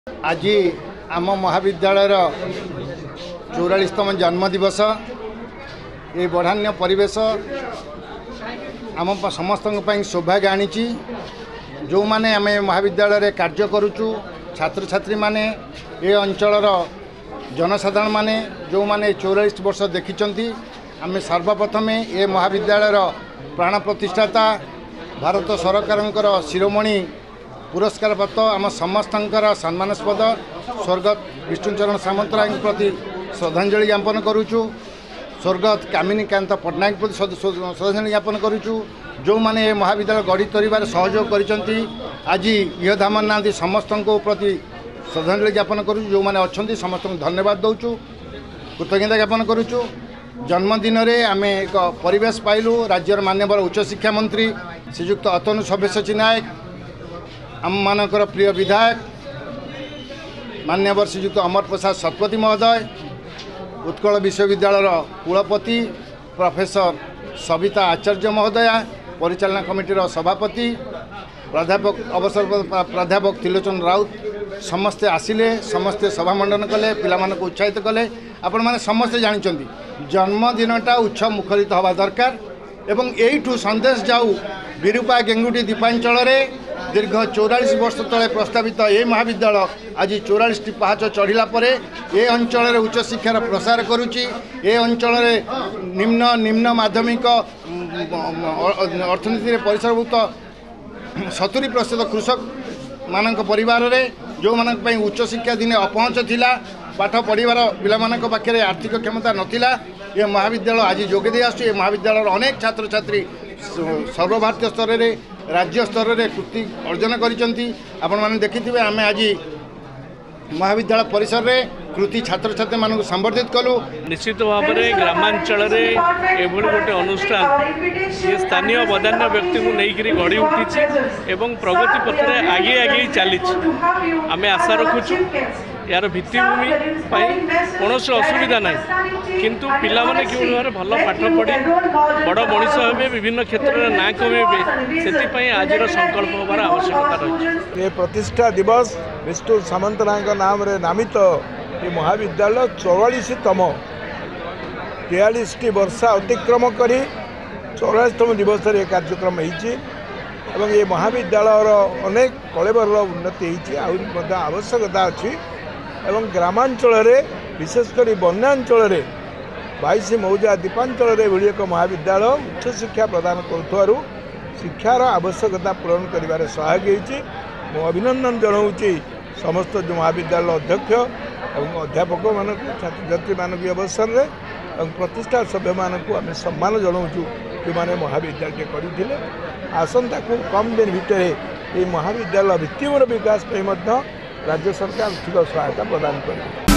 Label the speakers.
Speaker 1: आज आम महाविद्यालय 44तम जन्मदिवस ये बढ़ान्य परिवेश आम समस्त सौभाग्य आनी जो माने आम महाविद्यालय कार्य करुचु छात्र छात्री माने ये अंचलर जनसाधारण माने जो माने 44 वर्ष देखिचंती आम सर्वप्रथम ये महाविद्यालय प्राण प्रतिष्ठाता भारत सरकारंकर शिरोमणि पुरस्कार प्राप्त आम समस्तंकर सम्मानास्पद स्वर्गत विष्णुचरण सामंतराय प्रति श्रद्धांजलि ज्ञापन करुचु। स्वर्गत कामिनीकांत पट्टनायक प्रति श्रद्धांजलि ज्ञापन करुचु। जो माने ये महाविद्यालय गढ़ी तोड़बार सहयोग करिसंती आज इहधामन नांदी समस्त प्रति श्रद्धांजलि ज्ञापन करुचु। जो माने अच्छंती समस्त धन्यवाद दउचु, कृतज्ञता ज्ञापन करुचु। जन्मदिन रे आम एक परिवेश पाइलु। राज्यर माननीय उच्च शिक्षा मंत्री श्रीयुक्त अतनु सब्यसाची नायक, आम मानकर प्रिय विधायक माननीय श्रीयुक्त अमर प्रसाद शतपथी महोदय, उत्कल विश्वविद्यालय कुलपति प्रोफेसर सविता आचार्य महोदया, परिचालना कमिटी सभापति प्राध्यापक अवसर प्राध्यापक त्रिलोचन राउत समस्ते आसिले, समस्ते सभा मंडन कले, पिलामान को उत्साहित कले। आपण माने समस्ते जानिचंती जन्मदिनटा उत्सव मुखरित हवा दरकार एवं एठू संदेश जाऊ विरूपा गेंगुटी दीपांचल दीर्घ 44 वर्ष तले प्रस्तावित ये महाविद्यालय आज 44टी पहाच चढ़ला परे ये अंचल उच्च शिक्षार प्रसार करुच्ची। ये अंचल निम्न निम्न माध्यमिक अर्थनीति परिसरभूत 70% कृषक मानक परिवार रे जो मानक पई उच्च शिक्षा दिने अपहुंच थिला, पाठ पढ़िबार पिलामानक पाखे आर्थिक क्षमता नथिला। ये महाविद्यालय आज जोगे आसुची। ये महाविद्यालय अनेक छात्र छात्री सर्वभारतीय स्तर में राज्य स्तर में कृति अर्जन करिसंती। आपण माने देखिथिबे आमे आज महाविद्यालय परिसर रे कृति छात्र छात्री मानक संबर्धित कलु।
Speaker 2: निश्चित भाव में ग्रामांचल गोटे अनुष्ठान ये स्थानीय बदान्य व्यक्ति को लेकर गढ़ी उठी एवं प्रगति पथ में आगे आगे चली। आम आशा रखुचु यार भित्तिभूमि कौन असुविधा ना किंतु पिला माने कि भल पाठ पढ़ी बड़ मनीष हे विभिन्न क्षेत्र में ना कमे से आज संकल्प होबार आवश्यकता रही।
Speaker 3: ये प्रतिष्ठा दिवस विष्णु सामंतराय नाम रे नामित ये महाविद्यालय 44तम 43टी वर्ष अतिक्रम कर 44तम दिवस ये कार्यक्रम हो। ये महाविद्यालय अनेक कलेबर उन्नति होती आवश्यकता अच्छी एवं ग्रामांचल विशेषकर बन्यांचल 22 मौजा द्वीपांचल भली एक महाविद्यालय उच्च शिक्षा प्रदान करुथारु शिक्षार आवश्यकता पूरण कर सहायक होती। मु अभिनंदन जनाऊँगी समस्त जो महाविद्यालय अध्यक्ष और अध्यापक मानक छात्र छात्री मानक अवसर में प्रतिष्ठा सभ्य मानक आम सम्मान जनाऊँ जो मैंने महाविद्यालय करते आसंता को कम दिन भितर ये महाविद्यालय भित्तिमूल विकास राज्य सरकार आर्थिक सहायता प्रदान करेंगे।